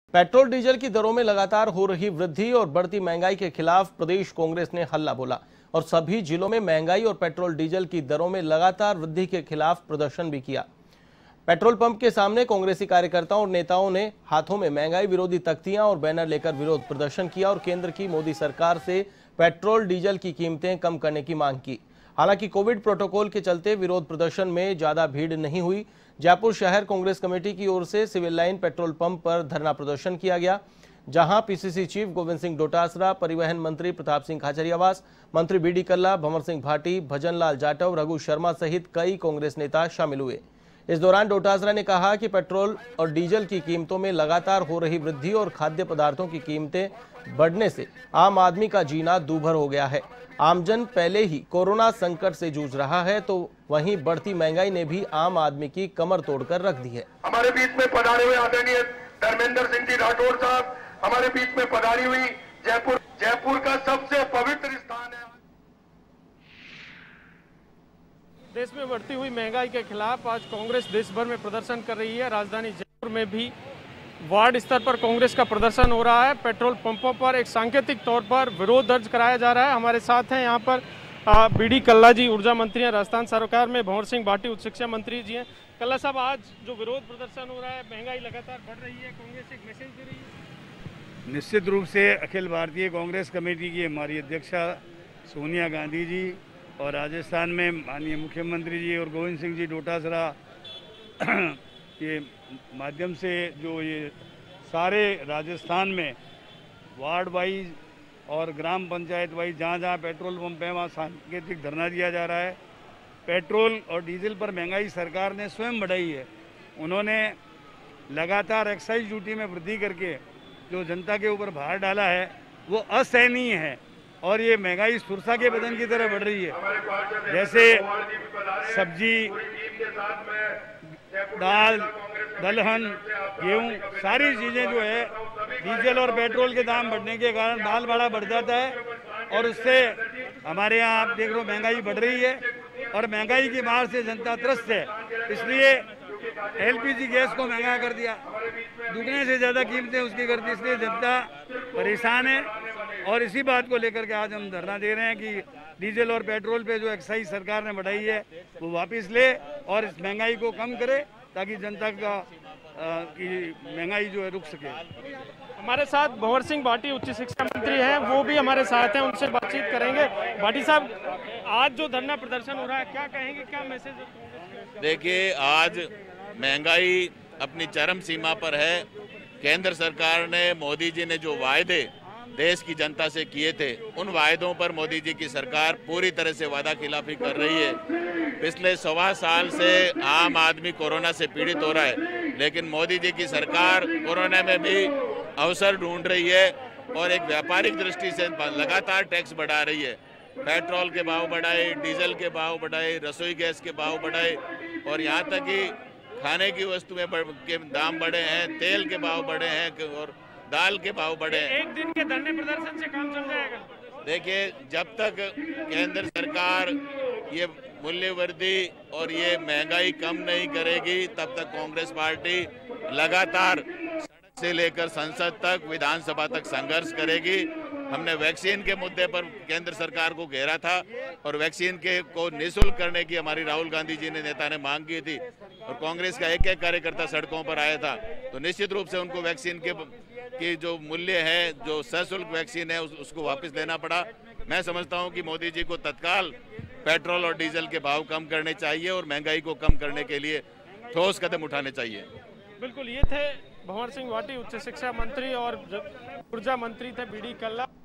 Petrol diesel की दरों में लगातार हो रही वृद्धि और बढ़ती महंगाई के खिलाफ प्रदेश कांग्रेस ने हल्ला बोला और सभी जिलों में महंगाई और पेट्रोल डीजल की दरों में लगातार वृद्धि के खिलाफ प्रदर्शन भी किया। पेट्रोल पंप के सामने कांग्रेसी कार्यकर्ताओं और नेताओं ने हाथों में महंगाई विरोधी तख्तियां और बैनर लेकर विरोध प्रदर्शन किया और केंद्र की मोदी सरकार से पेट्रोल डीजल की कीमतें कम करने की मांग की। हालांकि कोविड प्रोटोकॉल के चलते विरोध प्रदर्शन में ज्यादा भीड़ नहीं हुई। जयपुर शहर कांग्रेस कमेटी की ओर से सिविल लाइन पेट्रोल पंप पर धरना प्रदर्शन किया गया, जहां पीसीसी चीफ गोविंद सिंह डोटासरा, परिवहन मंत्री प्रताप सिंह खाचरियावास, मंत्री बीडी कल्ला, भंवर सिंह भाटी, भजन लाल जाटव, रघु शर्मा सहित कई कांग्रेस नेता शामिल हुए। इस दौरान डोटासरा ने कहा कि पेट्रोल और डीजल की कीमतों में लगातार हो रही वृद्धि और खाद्य पदार्थों की कीमतें बढ़ने से आम आदमी का जीना दूभर हो गया है। आमजन पहले ही कोरोना संकट से जूझ रहा है, तो वहीं बढ़ती महंगाई ने भी आम आदमी की कमर तोड़कर रख दी है। हमारे बीच में पधारे हुए आदरणीय धर्मेंद्र सिंह जी राठौर साहब हमारे बीच में पधारी हुई। जयपुर का सबसे पवित्र स्थान है। देश में बढ़ती हुई महंगाई के खिलाफ आज कांग्रेस देश भर में प्रदर्शन कर रही है। राजधानी जयपुर में भी वार्ड स्तर पर कांग्रेस का प्रदर्शन हो रहा है। पेट्रोल पंपों पर एक सांकेतिक तौर पर विरोध दर्ज कराया जा रहा है। हमारे साथ हैं यहाँ पर बीडी कल्ला जी, ऊर्जा मंत्री हैं राजस्थान सरकार में, भंवर सिंह भाटी उच्च शिक्षा मंत्री जी हैं। कल्ला साहब, आज जो विरोध प्रदर्शन हो रहा है, महंगाई लगातार बढ़ रही है, कांग्रेस एक मैसेज दे रही है। निश्चित रूप से अखिल भारतीय कांग्रेस कमेटी की हमारी अध्यक्षा सोनिया गांधी जी और राजस्थान में माननीय मुख्यमंत्री जी और गोविंद सिंह जी डोटासरा के माध्यम से जो ये सारे राजस्थान में वार्ड वाइज और ग्राम पंचायत वाइज जहाँ जहाँ पेट्रोल पंप है वहाँ सांकेतिक धरना दिया जा रहा है। पेट्रोल और डीजल पर महंगाई सरकार ने स्वयं बढ़ाई है। उन्होंने लगातार एक्साइज ड्यूटी में वृद्धि करके जो जनता के ऊपर भार डाला है वो असहनीय है और ये महंगाई सुरसा के बदन की तरह बढ़ रही है। जैसे सब्जी, दाल, दलहन, गेहूँ, सारी चीज़ें जो है डीजल और पेट्रोल के दाम बढ़ने के कारण माल भाड़ा बढ़ जाता है और उससे हमारे यहाँ आप देख लो महंगाई बढ़ रही है और महंगाई की मार से जनता त्रस्त है। इसलिए एलपीजी गैस को महंगा कर दिया, दुगने से ज़्यादा कीमतें उसकी कर दी, इसलिए जनता परेशान है। और इसी बात को लेकर के आज हम धरना दे रहे हैं कि डीजल और पेट्रोल पे जो एक्साइज सरकार ने बढ़ाई है वो वापस ले और इस महंगाई को कम करे ताकि जनता का की महंगाई जो है रुक सके। हमारे साथ भंवर सिंह भाटी उच्च शिक्षा मंत्री हैं, वो भी हमारे साथ हैं, उनसे बातचीत करेंगे। भाटी साहब, आज जो धरना प्रदर्शन हो रहा है, क्या कहेंगे, क्या मैसेज है? देखिए, आज महंगाई अपनी चरम सीमा पर है। केंद्र सरकार ने, मोदी जी ने जो वायदे देश की जनता से किए थे, उन वायदों पर मोदी जी की सरकार पूरी तरह से वादा खिलाफी कर रही है। पिछले 1.25 साल से आम आदमी कोरोना से पीड़ित हो रहा है, लेकिन मोदी जी की सरकार कोरोना में भी अवसर ढूंढ रही है और एक व्यापारिक दृष्टि से लगातार टैक्स बढ़ा रही है। पेट्रोल के भाव बढ़ाए, डीजल के भाव बढ़ाए, रसोई गैस के भाव बढ़ाए और यहाँ तक कि खाने की वस्तुएं के दाम बढ़े हैं, तेल के भाव बढ़े हैं और दाल के भाव बढ़े। एक दिन के धरने प्रदर्शन से काम चल जाएगा? देखिए, जब तक केंद्र सरकार ये मूल्य वृद्धि और ये महंगाई कम नहीं करेगी, तब तक कांग्रेस पार्टी लगातार सड़क से लेकर संसद तक, विधानसभा तक संघर्ष करेगी। हमने वैक्सीन के मुद्दे पर केंद्र सरकार को घेरा था और वैक्सीन के को निःशुल्क करने की हमारी राहुल गांधी जी ने नेता ने मांग की थी और कांग्रेस का एक एक कार्यकर्ता सड़कों पर आया था। तो निश्चित रूप से उनको वैक्सीन की जो मूल्य है, जो सशुल्क वैक्सीन है, उसको वापस लेना पड़ा। मैं समझता हूं कि मोदी जी को तत्काल पेट्रोल और डीजल के भाव कम करने चाहिए और महंगाई को कम करने के लिए ठोस कदम उठाने चाहिए। बिल्कुल, ये थे भंवर सिंह भाटी उच्च शिक्षा मंत्री और ऊर्जा मंत्री थे बीडी कल्ला।